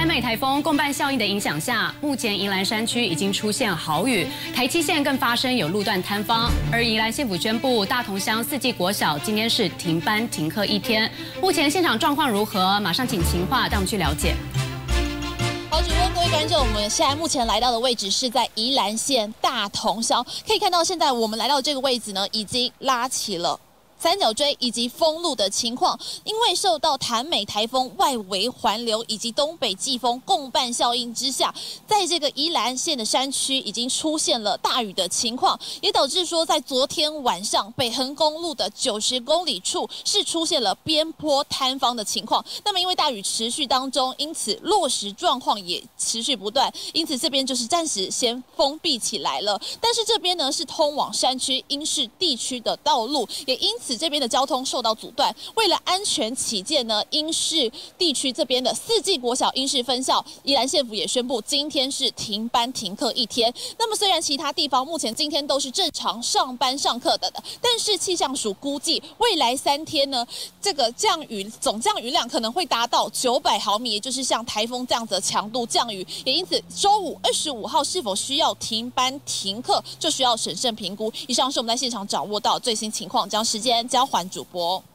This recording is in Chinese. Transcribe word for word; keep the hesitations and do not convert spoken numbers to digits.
台美台风共伴效应的影响下，目前宜兰山区已经出现豪雨，台七线更发生有路段坍方。而宜兰县府宣布，大同乡四季国小今天是停班停课一天。目前现场状况如何？马上请秦化带我们去了解。 好，主播各位观众，我们现在目前来到的位置是在宜兰县大同乡，可以看到现在我们来到这个位置呢，已经拉起了 三角锥以及封路的情况，因为受到台美台风外围环流以及东北季风共伴效应之下，在这个宜兰县的山区已经出现了大雨的情况，也导致说在昨天晚上北横公路的九十公里处是出现了边坡坍方的情况。那么因为大雨持续当中，因此落石状况也持续不断，因此这边就是暂时先封闭起来了。但是这边呢是通往山区英式地区的道路，也因此 这边的交通受到阻断，为了安全起见呢，英式地区这边的四季国小英式分校，宜兰县府也宣布今天是停班停课一天。那么虽然其他地方目前今天都是正常上班上课的，但是气象署估计未来三天呢，这个降雨总降雨量可能会达到九百毫米，也就是像台风这样子的强度降雨。也因此，周五二十五号是否需要停班停课，就需要审慎评估。以上是我们在现场掌握到最新情况，将时间 交还主播。